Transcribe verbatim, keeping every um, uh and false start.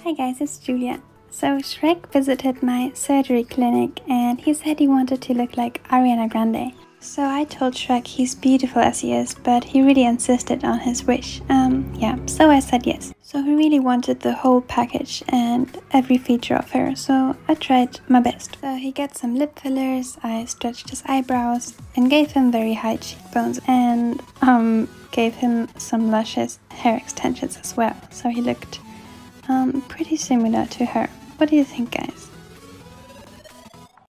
Hi guys, it's Julia. So Shrek visited my surgery clinic and he said he wanted to look like Ariana Grande. So I told Shrek he's beautiful as he is, but he really insisted on his wish. Um, yeah, so I said yes. So he really wanted the whole package and every feature of her, so I tried my best. So he got some lip fillers, I stretched his eyebrows and gave him very high cheekbones and um, gave him some luscious hair extensions as well. So he looked um, pretty similar to her. What do you think, guys?